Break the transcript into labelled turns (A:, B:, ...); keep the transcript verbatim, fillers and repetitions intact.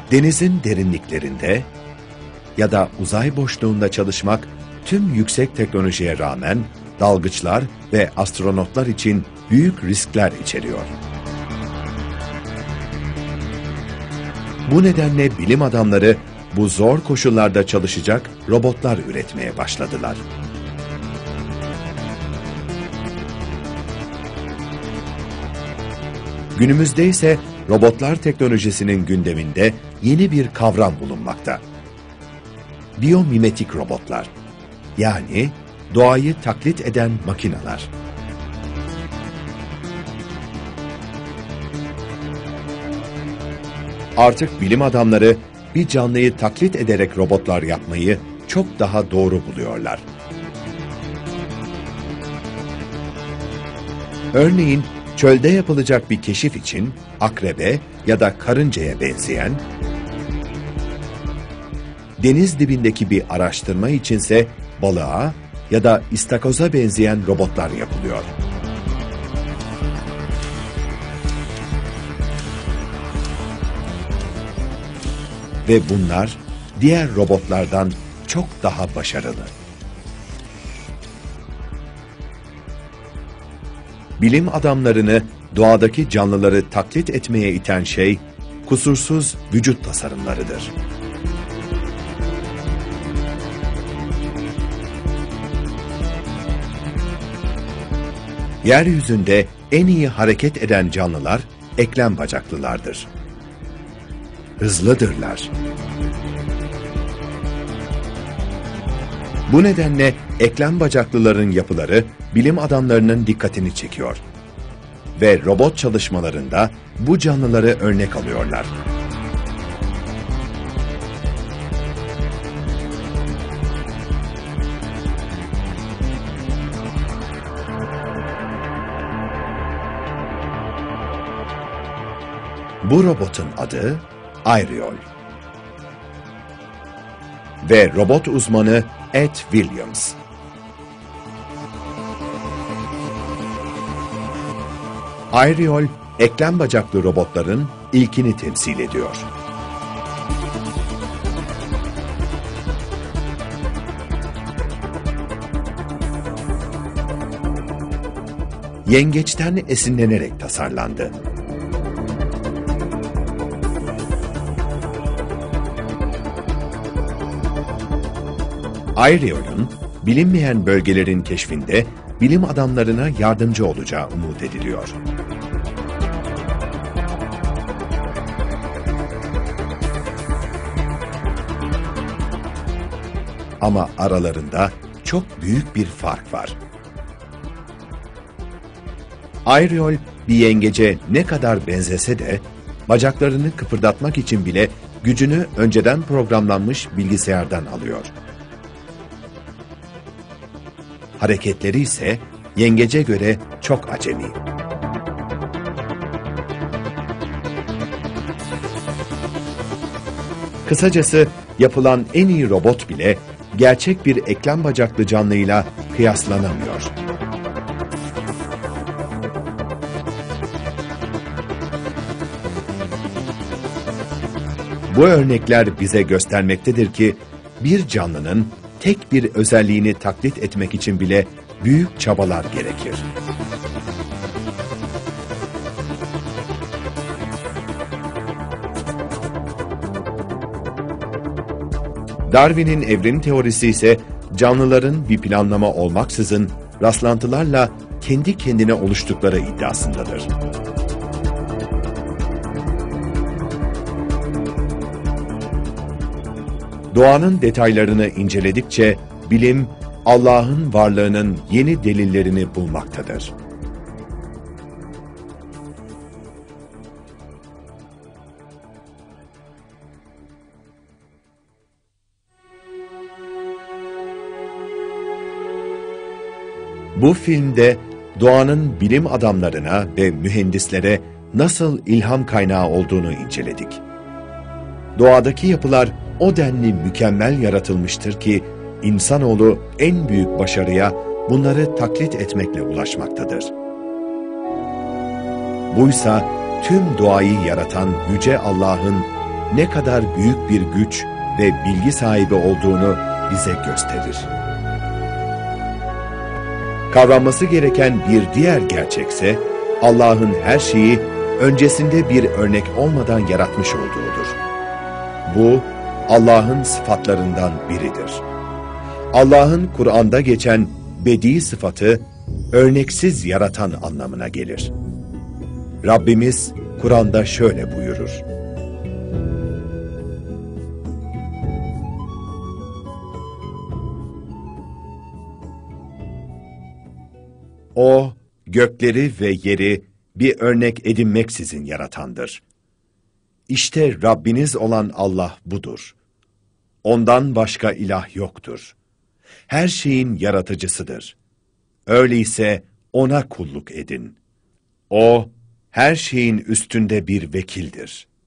A: Denizin derinliklerinde ya da uzay boşluğunda çalışmak tüm yüksek teknolojiye rağmen dalgıçlar ve astronotlar için büyük riskler içeriyor. Bu nedenle bilim adamları bu zor koşullarda çalışacak robotlar üretmeye başladılar. Günümüzde ise robotlar teknolojisinin gündeminde yeni bir kavram bulunmakta. Biyomimetik robotlar, yani doğayı taklit eden makineler. Artık bilim adamları bir canlıyı taklit ederek robotlar yapmayı çok daha doğru buluyorlar. Örneğin çölde yapılacak bir keşif için akrebe ya da karıncaya benzeyen, deniz dibindeki bir araştırma içinse balığa ya da istakoza benzeyen robotlar yapılıyor. Ve bunlar diğer robotlardan çok daha başarılı. Bilim adamlarını doğadaki canlıları taklit etmeye iten şey, kusursuz vücut tasarımlarıdır. Yeryüzünde en iyi hareket eden canlılar eklem bacaklılardır. Hızlıdırlar. Bu nedenle eklem bacaklıların yapıları bilim adamlarının dikkatini çekiyor. Ve robot çalışmalarında bu canlıları örnek alıyorlar. Bu robotun adı Ariol. Ve robot uzmanı Ed Williams. Ariol, eklem bacaklı robotların ilkini temsil ediyor. Yengeçten esinlenerek tasarlandı. Ariol'un bilinmeyen bölgelerin keşfinde bilim adamlarına yardımcı olacağı umut ediliyor. Ama aralarında çok büyük bir fark var. Ariol bir yengece ne kadar benzese de bacaklarını kıpırdatmak için bile gücünü önceden programlanmış bilgisayardan alıyor. Hareketleri ise yengece göre çok acemi. Kısacası yapılan en iyi robot bile gerçek bir eklem bacaklı canlıyla kıyaslanamıyor. Bu örnekler bize göstermektedir ki bir canlının tek bir özelliğini taklit etmek için bile büyük çabalar gerekir. Darwin'in evrim teorisi ise canlıların bir planlama olmaksızın rastlantılarla kendi kendine oluştukları iddiasındadır. Doğanın detaylarını inceledikçe bilim, Allah'ın varlığının yeni delillerini bulmaktadır. Bu filmde doğanın bilim adamlarına ve mühendislere nasıl ilham kaynağı olduğunu inceledik. Doğadaki yapılar o denli mükemmel yaratılmıştır ki insanoğlu en büyük başarıya bunları taklit etmekle ulaşmaktadır. Buysa tüm doğayı yaratan Yüce Allah'ın ne kadar büyük bir güç ve bilgi sahibi olduğunu bize gösterir. Kavranması gereken bir diğer gerçekse, Allah'ın her şeyi öncesinde bir örnek olmadan yaratmış olduğudur. Bu, Allah'ın sıfatlarından biridir. Allah'ın Kur'an'da geçen bedi sıfatı, örneksiz yaratan anlamına gelir. Rabbimiz Kur'an'da şöyle buyurur: O, gökleri ve yeri bir örnek edinmeksizin yaratandır. İşte Rabbiniz olan Allah budur. Ondan başka ilah yoktur. Her şeyin yaratıcısıdır. Öyleyse ona kulluk edin. O, her şeyin üstünde bir vekildir.